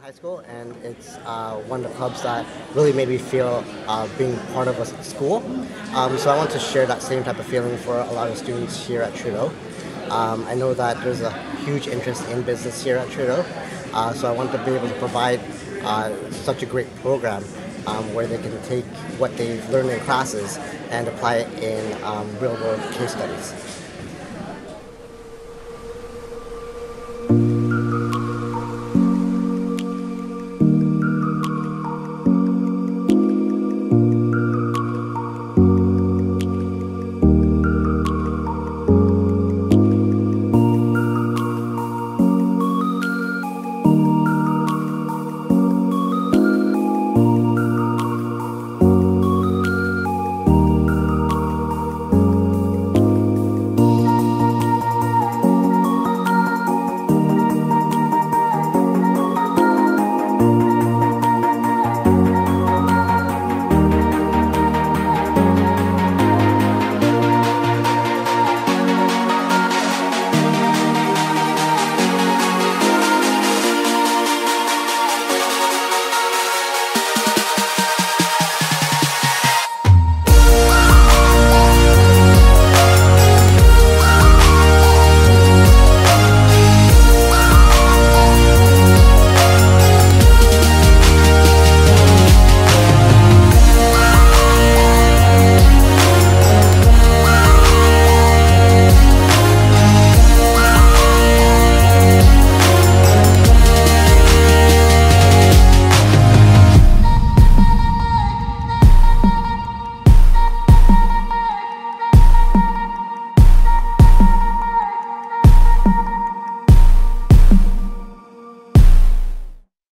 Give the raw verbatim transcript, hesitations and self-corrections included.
high school, and it's uh, one of the clubs that really made me feel uh, being part of a school. Um, so I want to share that same type of feeling for a lot of students here at Trudeau. Um, I know that there's a huge interest in business here at Trudeau, uh, so I want to be able to provide uh, such a great program um, where they can take what they've learned in classes and apply it in um, real-world case studies.